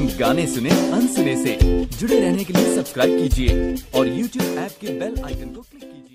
गाने सुने अनसुने से। जुड़े रहने के लिए सब्सक्राइब कीजिए और YouTube ऐप के बेल आइकन को क्लिक कीजिए।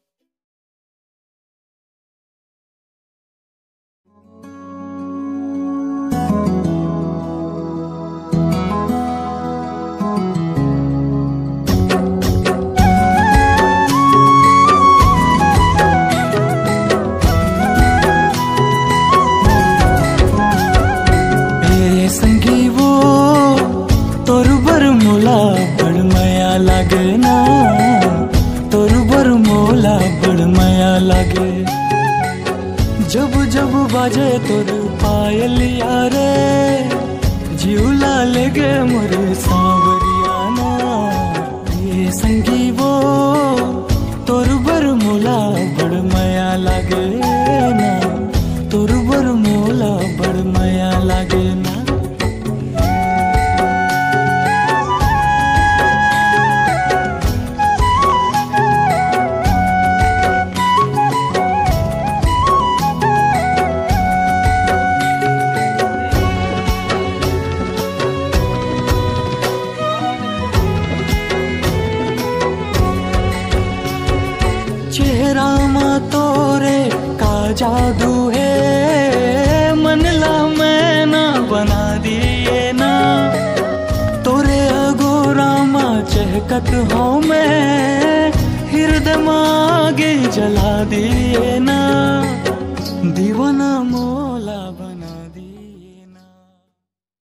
संगी वो तोर बर मोला बड़ माया लागे ना, तोर बर मोला बड़ माया लागे। जब जब बाजे तोर पायल यारे, जिउला लेगे मोर सांवरिया ना। ये संगी वो तोर बर मोला बड़ माया लागे ना, तोर बर मोला बड़ माया लागे ना। चेहरा मा तोरे का जादू है, मनला मैं ना बना दिए ना। तोरे अगोरा मा चहकत हो मैं, हृदय मागे जला दिए ना। दीवाना मो